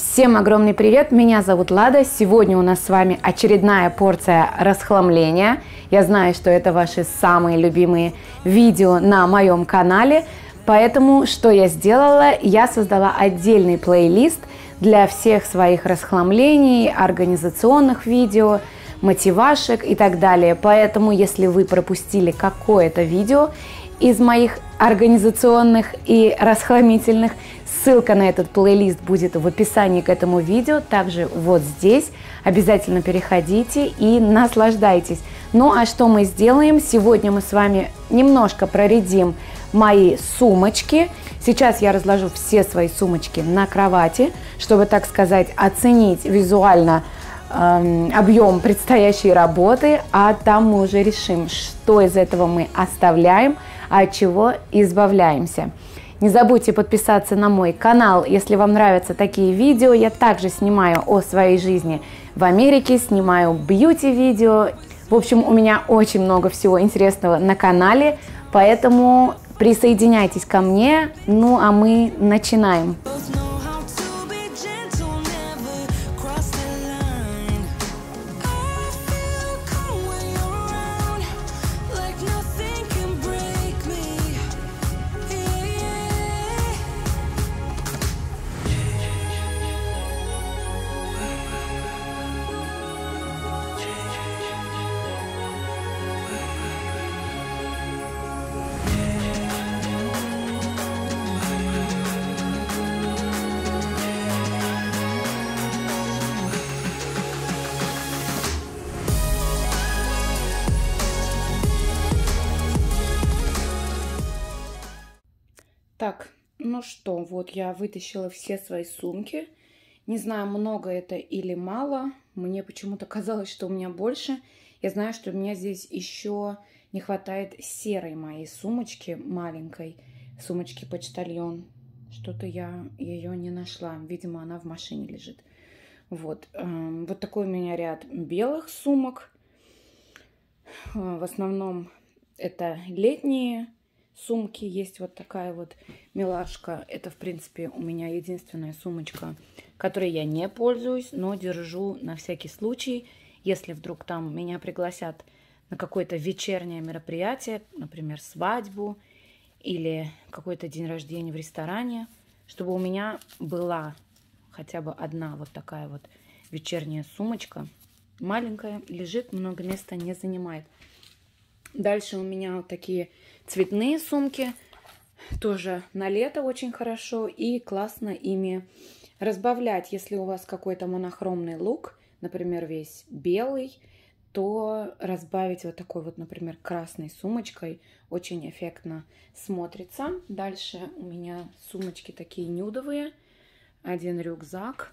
Всем огромный привет, меня зовут Лада. Сегодня у нас с вами очередная порция расхламления. Я знаю, что это ваши самые любимые видео на моем канале. Поэтому что я сделала? Я создала отдельный плейлист для всех своих расхламлений, организационных видео, мотивашек и так далее. Поэтому, если вы пропустили какое-то видео из моих организационных и расхламительных, ссылка на этот плейлист будет в описании к этому видео, также вот здесь. Обязательно переходите и наслаждайтесь. Ну а что мы сделаем? Сегодня мы с вами немножко проредим мои сумочки. Сейчас я разложу все свои сумочки на кровати, чтобы, так сказать, оценить визуально объем предстоящей работы, а там мы уже решим, что из этого мы оставляем, а от чего избавляемся. Не забудьте подписаться на мой канал, если вам нравятся такие видео. Я также снимаю о своей жизни в Америке, снимаю бьюти-видео. В общем, у меня очень много всего интересного на канале, поэтому присоединяйтесь ко мне. Ну, а мы начинаем. Так, ну что, вот я вытащила все свои сумки. Не знаю, много это или мало. Мне почему-то казалось, что у меня больше. Я знаю, что у меня здесь еще не хватает серой моей сумочки, маленькой сумочки-почтальон. Что-то я ее не нашла. Видимо, она в машине лежит. Вот, вот такой у меня ряд белых сумок. В основном это летние сумки. Есть вот такая вот милашка. Это, в принципе, у меня единственная сумочка, которой я не пользуюсь, но держу на всякий случай. Если вдруг там меня пригласят на какое-то вечернее мероприятие, например, свадьбу или какой-то день рождения в ресторане, чтобы у меня была хотя бы одна вот такая вот вечерняя сумочка. Маленькая, лежит, много места не занимает. Дальше у меня вот такие цветные сумки, тоже на лето очень хорошо, и классно ими разбавлять. Если у вас какой-то монохромный лук, например, весь белый, то разбавить вот такой вот, например, красной сумочкой очень эффектно смотрится. Дальше у меня сумочки такие нюдовые, один рюкзак.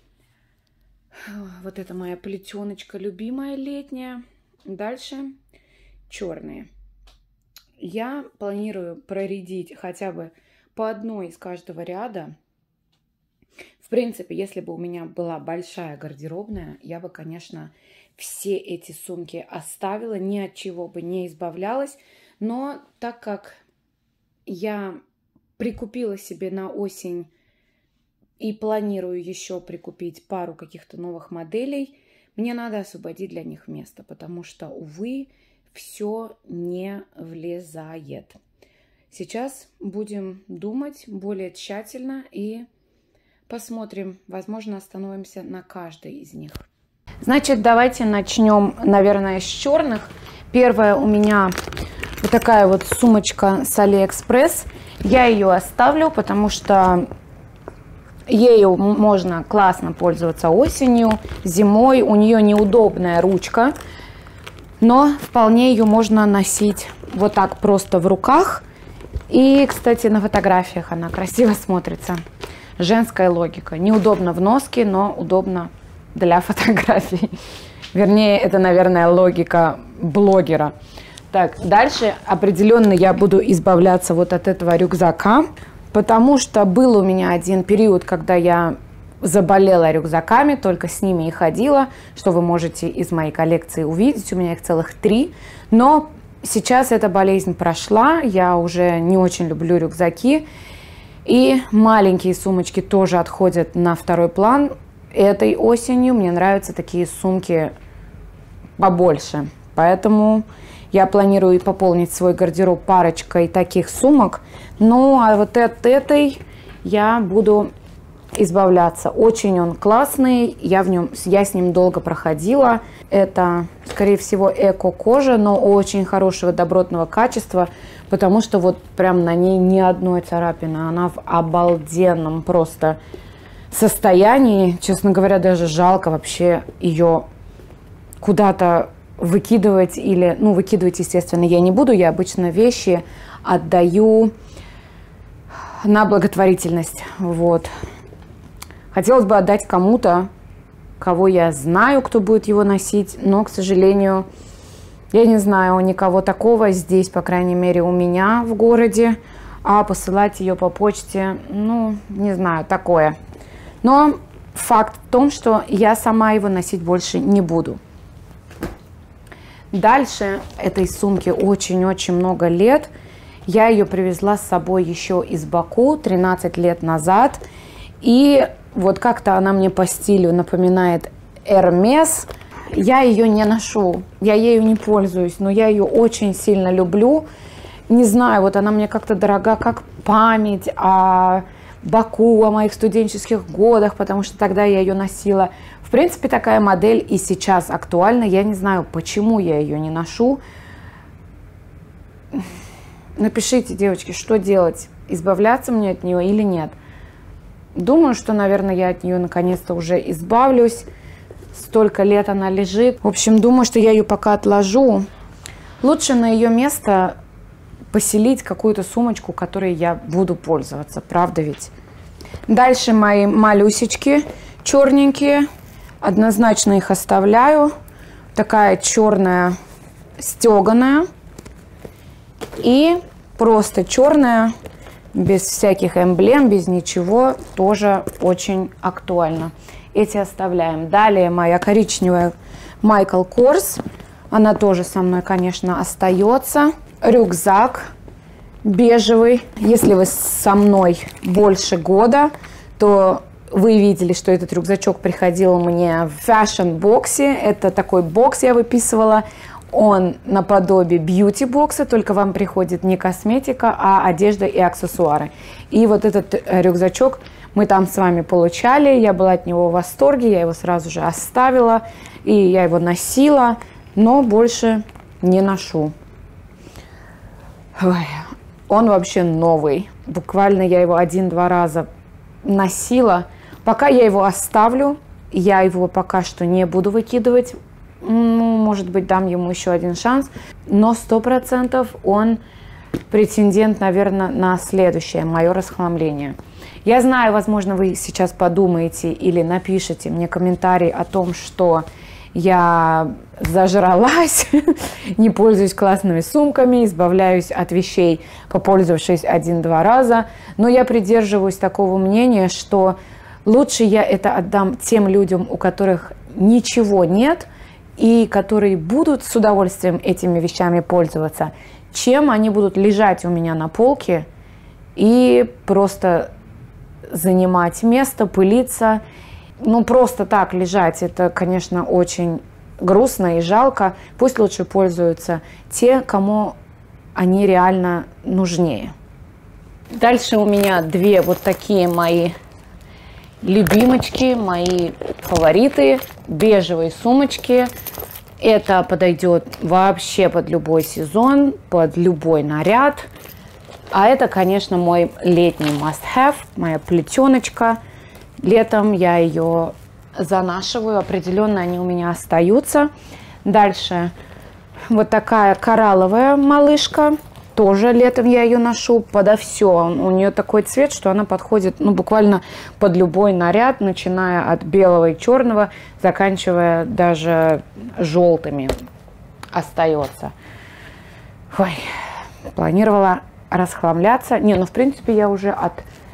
Вот это моя плетеночка любимая летняя. Дальше черные. Я планирую проредить хотя бы по одной из каждого ряда. В принципе, если бы у меня была большая гардеробная, я бы, конечно, все эти сумки оставила, ни от чего бы не избавлялась. Но так как я прикупила себе на осень и планирую еще прикупить пару каких-то новых моделей, мне надо освободить для них место, потому что, увы, все не влезает. Сейчас будем думать более тщательно и посмотрим. Возможно, остановимся на каждой из них. Значит, давайте начнем, наверное, с черных. Первая у меня вот такая вот сумочка с Алиэкспресс. Я ее оставлю, потому что ею можно классно пользоваться осенью, зимой. У нее неудобная ручка, но вполне ее можно носить вот так просто в руках. И, кстати, на фотографиях она красиво смотрится. Женская логика. Неудобно в носке, но удобно для фотографий. Вернее, это, наверное, логика блогера. Так, дальше определенно я буду избавляться вот от этого рюкзака, потому что был у меня один период, когда я заболела рюкзаками, только с ними и ходила, что вы можете из моей коллекции увидеть. У меня их целых 3. Но сейчас эта болезнь прошла, я уже не очень люблю рюкзаки. И маленькие сумочки тоже отходят на второй план. Этой осенью мне нравятся такие сумки побольше. Поэтому я планирую пополнить свой гардероб парочкой таких сумок. Ну, а вот от этой я буду избавляться. Очень он классный. Я с ним долго проходила. Это, скорее всего, эко-кожа, но очень хорошего добротного качества, потому что вот прям на ней ни одной царапины. Она в обалденном просто состоянии. Честно говоря, даже жалко вообще ее куда-то выкидывать или, ну, выкидывать, естественно, я не буду. Я обычно вещи отдаю на благотворительность. Вот. Хотелось бы отдать кому-то, кого я знаю, кто будет его носить, но, к сожалению, я не знаю никого такого здесь, по крайней мере, у меня в городе. А посылать ее по почте, ну, не знаю, такое. Но факт в том, что я сама его носить больше не буду. Дальше этой сумке очень-очень много лет. Я ее привезла с собой еще из Баку 13 лет назад. И вот как-то она мне по стилю напоминает Hermes. Я ее не ношу, я ею не пользуюсь, но я ее очень сильно люблю. Не знаю, вот она мне как-то дорога, как память о Баку, о моих студенческих годах, потому что тогда я ее носила. В принципе, такая модель и сейчас актуальна. Я не знаю, почему я ее не ношу. Напишите, девочки, что делать? Избавляться мне от нее или нет? Думаю, что, наверное, я от нее наконец-то уже избавлюсь. Столько лет она лежит. В общем, думаю, что я ее пока отложу. Лучше на ее место поселить какую-то сумочку, которой я буду пользоваться. Правда ведь? Дальше мои малюсечки черненькие. Однозначно их оставляю. Такая черная стеганая. И просто черная, без всяких эмблем, без ничего, тоже очень актуально. Эти оставляем. Далее моя коричневая Michael Kors. Она тоже со мной, конечно, остается. Рюкзак бежевый. Если вы со мной больше года, то вы видели, что этот рюкзачок приходил мне в фэшн-боксе. Это такой бокс я выписывала. Он наподобие бьюти-бокса, только вам приходит не косметика, а одежда и аксессуары. И вот этот рюкзачок мы там с вами получали. Я была от него в восторге, я его сразу же оставила. И я его носила, но больше не ношу. Ой, он вообще новый. Буквально я его 1-2 раза носила. Пока я его оставлю, я его пока что не буду выкидывать. Ну, может быть, дам ему еще один шанс. Но 100% он претендент, наверное, на следующее мое расхламление. Я знаю, возможно, вы сейчас подумаете или напишите мне комментарий о том, что я зажралась, не пользуюсь классными сумками, избавляюсь от вещей, попользовавшись 1-2 раза. Но я придерживаюсь такого мнения, что лучше я это отдам тем людям, у которых ничего нет, и которые будут с удовольствием этими вещами пользоваться, чем они будут лежать у меня на полке и просто занимать место, пылиться. Ну, просто так лежать, это, конечно, очень грустно и жалко. Пусть лучше пользуются те, кому они реально нужнее. Дальше у меня две вот такие мои любимочки, мои фавориты, бежевые сумочки. Это подойдет вообще под любой сезон, под любой наряд. А это, конечно, мой летний must-have, моя плетеночка. Летом я ее занашиваю, определенно они у меня остаются. Дальше вот такая коралловая малышка. Тоже летом я ее ношу подо все. У нее такой цвет, что она подходит, ну, буквально под любой наряд, начиная от белого и черного, заканчивая даже желтыми остается. Ой, планировала расхламляться. Не, ну, в принципе, я уже от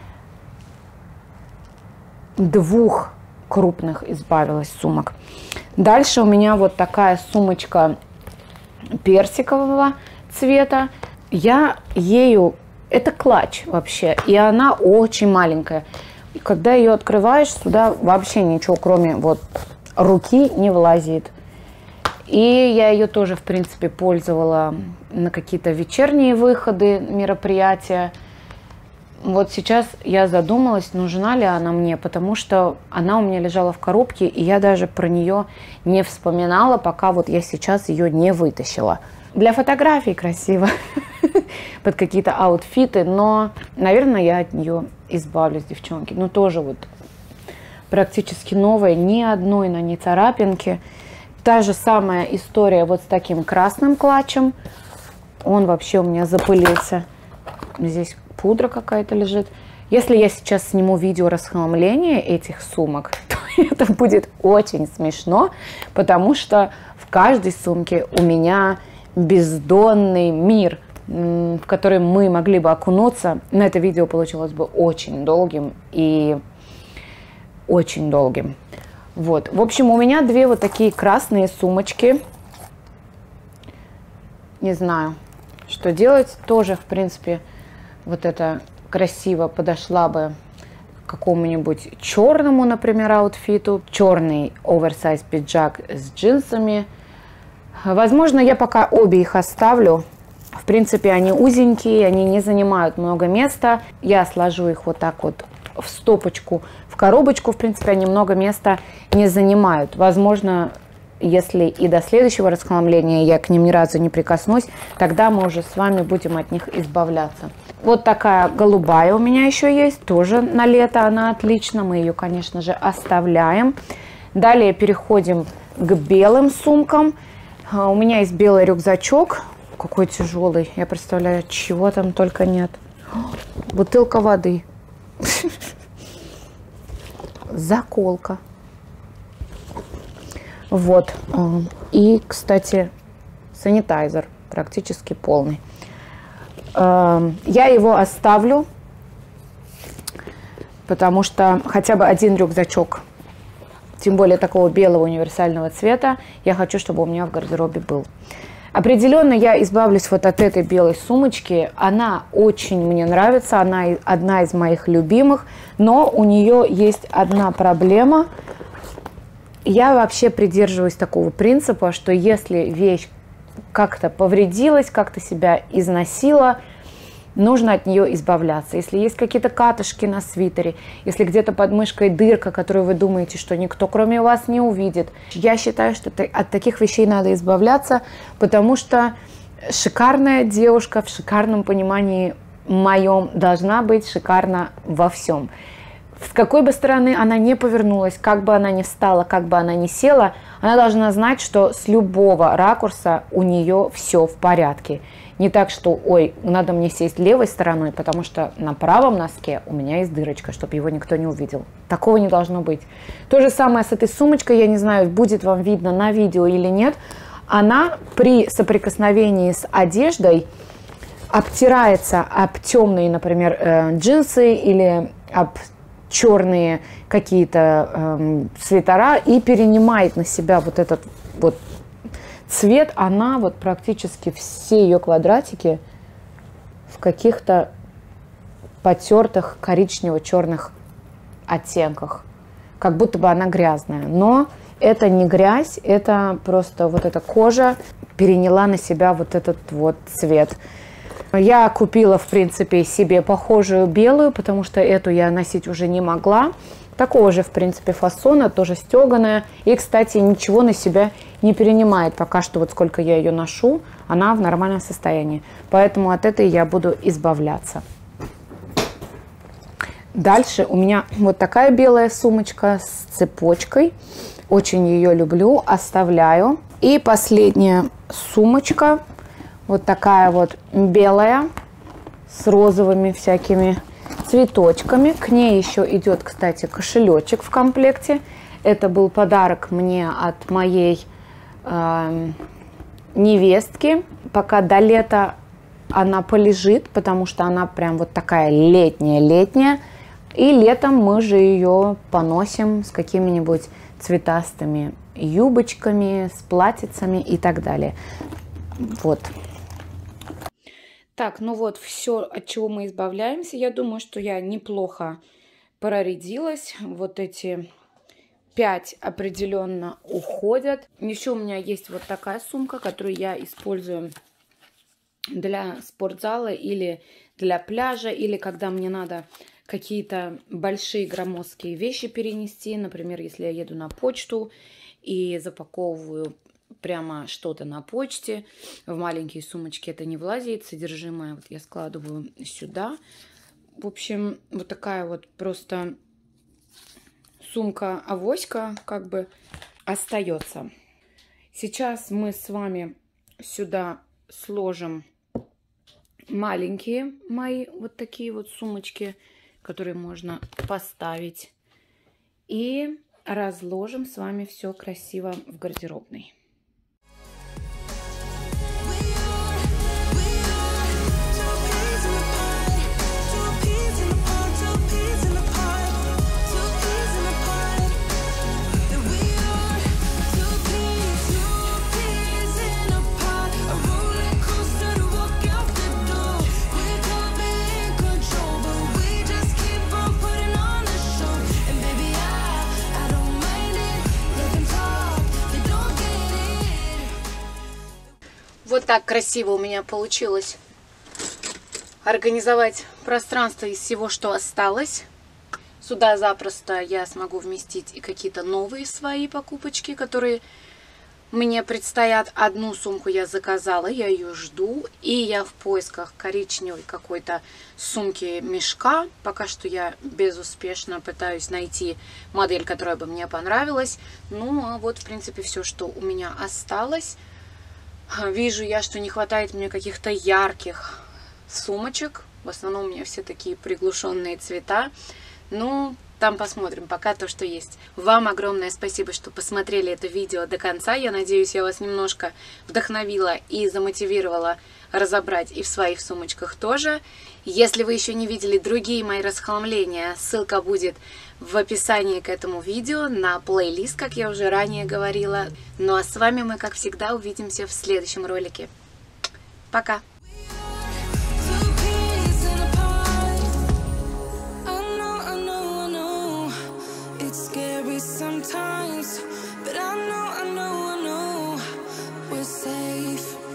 2 крупных избавилась сумок. Дальше у меня вот такая сумочка персикового цвета. Я ею Это клатч вообще, и она очень маленькая. И когда ее открываешь, сюда вообще ничего, кроме вот руки, не влазит. И я ее тоже, в принципе, пользовала на какие-то вечерние выходы, мероприятия. Вот сейчас я задумалась, нужна ли она мне, потому что она у меня лежала в коробке, и я даже про нее не вспоминала, пока вот я сейчас ее не вытащила. Для фотографий красиво, под какие-то аутфиты, но, наверное, я от нее избавлюсь, девчонки. Ну, тоже вот практически новая, ни одной на ней царапинки. Та же самая история вот с таким красным клатчем. Он вообще у меня запылился. Здесь пудра какая-то лежит. Если я сейчас сниму видео расхламления этих сумок, то это будет очень смешно, потому что в каждой сумке у меня бездонный мир, в который мы могли бы окунуться. Но это видео получилось бы очень долгим и очень долгим. Вот. В общем, у меня две вот такие красные сумочки. Не знаю, что делать. Тоже, в принципе, вот это красиво подошла бы к какому-нибудь черному, например, аутфиту. Черный оверсайз пиджак с джинсами. Возможно, я пока обе их оставлю. В принципе, они узенькие, они не занимают много места. Я сложу их вот так вот в стопочку, в коробочку. В принципе, они много места не занимают. Возможно, если и до следующего расхламления я к ним ни разу не прикоснусь, тогда мы уже с вами будем от них избавляться. Вот такая голубая у меня еще есть, тоже на лето она отлично. Мы ее, конечно же, оставляем. Далее переходим к белым сумкам. У меня есть белый рюкзачок. Какой тяжелый. Я представляю, чего там только нет. Бутылка воды. Заколка. Вот. И, кстати, санитайзер практически полный. Я его оставлю, потому что хотя бы один рюкзачок, тем более такого белого универсального цвета, я хочу, чтобы у меня в гардеробе был. Определенно я избавлюсь вот от этой белой сумочки. Она очень мне нравится, она одна из моих любимых, но у нее есть одна проблема. Я вообще придерживаюсь такого принципа, что если вещь как-то повредилась, как-то себя износила, нужно от нее избавляться. Если есть какие-то катышки на свитере, если где-то под мышкой дырка, которую вы думаете, что никто кроме вас не увидит, я считаю, что от таких вещей надо избавляться, потому что шикарная девушка в шикарном понимании моем должна быть шикарна во всем. С какой бы стороны она ни повернулась, как бы она ни встала, как бы она ни села, она должна знать, что с любого ракурса у нее все в порядке. Не так, что, ой, надо мне сесть левой стороной, потому что на правом носке у меня есть дырочка, чтобы его никто не увидел. Такого не должно быть. То же самое с этой сумочкой, я не знаю, будет вам видно на видео или нет. Она при соприкосновении с одеждой обтирается об темные, например, джинсы или об черные какие-то свитера и перенимает на себя вот этот вот цвет. Она вот практически все ее квадратики в каких-то потертых коричнево-черных оттенках, как будто бы она грязная, но это не грязь, это просто вот эта кожа переняла на себя вот этот вот цвет. Я купила, в принципе, себе похожую белую, потому что эту я носить уже не могла. Такого же, в принципе, фасона, тоже стеганая. И, кстати, ничего на себя не перенимает. Пока что, вот сколько я ее ношу, она в нормальном состоянии. Поэтому от этой я буду избавляться. Дальше у меня вот такая белая сумочка с цепочкой. Очень ее люблю, оставляю. И последняя сумочка. Вот такая вот белая, с розовыми всякими цветочками. К ней еще идет, кстати, кошелечек в комплекте. Это был подарок мне от моей невестки. Пока до лета она полежит, потому что она прям вот такая летняя-летняя. И летом мы же ее поносим с какими-нибудь цветастыми юбочками, с платьицами и так далее. Вот. Так, ну вот все, от чего мы избавляемся. Я думаю, что я неплохо проредилась. Вот эти 5 определенно уходят. Еще у меня есть вот такая сумка, которую я использую для спортзала или для пляжа, или когда мне надо какие-то большие громоздкие вещи перенести. Например, если я еду на почту и запаковываю прямо что-то на почте. В маленькие сумочки это не влазит. Содержимое вот я складываю сюда. В общем, вот такая вот просто сумка-авоська как бы остается. Сейчас мы с вами сюда сложим маленькие мои вот такие вот сумочки, которые можно поставить. И разложим с вами все красиво в гардеробной. Вот так красиво у меня получилось организовать пространство из всего, что осталось. Сюда запросто я смогу вместить и какие-то новые свои покупочки, которые мне предстоят. Одну сумку я заказала, я ее жду. И я в поисках коричневой какой-то сумки-мешка. Пока что я безуспешно пытаюсь найти модель, которая бы мне понравилась. Ну, а вот, в принципе, все, что у меня осталось. Вижу я, что не хватает мне каких-то ярких сумочек. В основном у меня все такие приглушенные цвета. Ну, там посмотрим, пока то, что есть. Вам огромное спасибо, что посмотрели это видео до конца. Я надеюсь, я вас немножко вдохновила и замотивировала разобрать и в своих сумочках тоже. Если вы еще не видели другие мои расхламления, ссылка будет в описании к этому видео на плейлист, как я уже ранее говорила. Ну а с вами мы, как всегда, увидимся в следующем ролике. Пока! Sometimes, but I know we're safe.